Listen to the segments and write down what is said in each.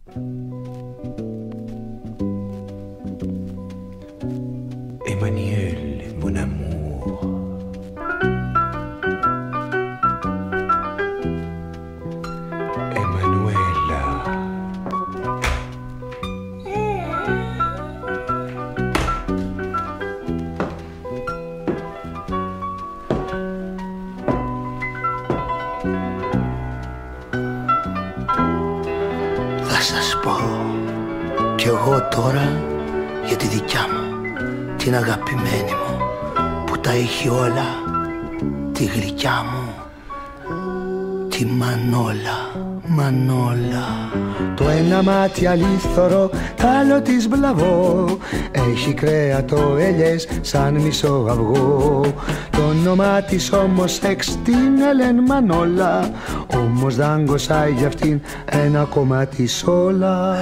Emmanuel, mon amour. Emanuela. Θα σας πω κι εγώ τώρα για τη δικιά μου, την αγαπημένη μου, που τα έχει όλα, τη γλυκιά μου, τη Μανόλα, Μανόλα. Το ένα μάτι αλήθωρο, τ' άλλο της μπλαβό, έχει κρέατο ελιές σαν μισό αυγό. Το όνομά της όμως εξ την Ελέν Μανόλα, όμως δάγκωσα για αυτήν ένα κομμάτι σόλα.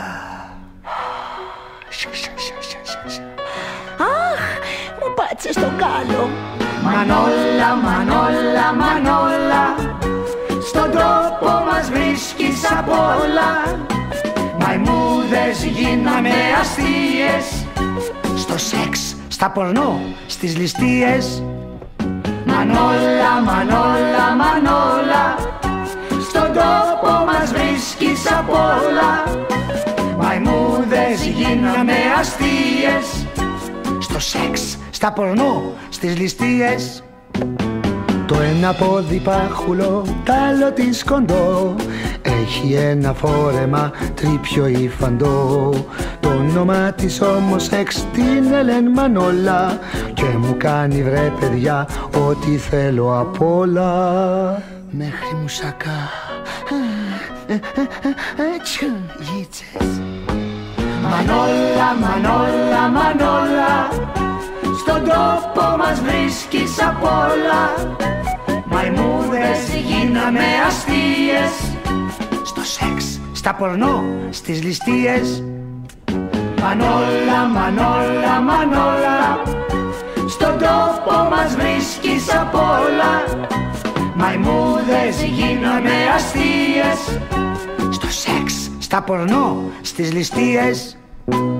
Αχ, μου πάτσε στο κάλο. Μανόλα, Μανόλα, Μανόλα, στον τόπο μας βρίσκεις απ' όλα. Μαϊμούδες γίναμε αστείες, Στο σεξ, στα πορνό, στις ληστείες. Μανόλα, Μανόλα, Μανόλα, στον τόπο μας βρίσκεις απ' όλα. Μαϊμούδες γίναμε αστείες, Στο σεξ, στα πορνό, στις ληστείες. Το ένα πόδι πάχουλο, τ' άλλο της κοντό, έχει ένα φόρεμα τρίπιο ή φαντό. Το όνομα της όμως εξ την Ελέν Μανόλα, και μου κάνει βρε παιδιά ό,τι θέλω απ' όλα. Μέχρι μουσακά, γίτσες. Μανόλα, Μανόλα, Μανόλα, στον τόπο μας βρίσκεις απ' όλα. Μαϊμούδες γίναμε αστείες, Στο σεξ, στα πορνό, στις ληστείες. Μανόλα, Μανόλα, Μανόλα, στον τόπο μας βρίσκεις απ' όλα. Μαϊμούδες γίναμε αστείες, Στο σεξ, στα πορνό, στις ληστείες.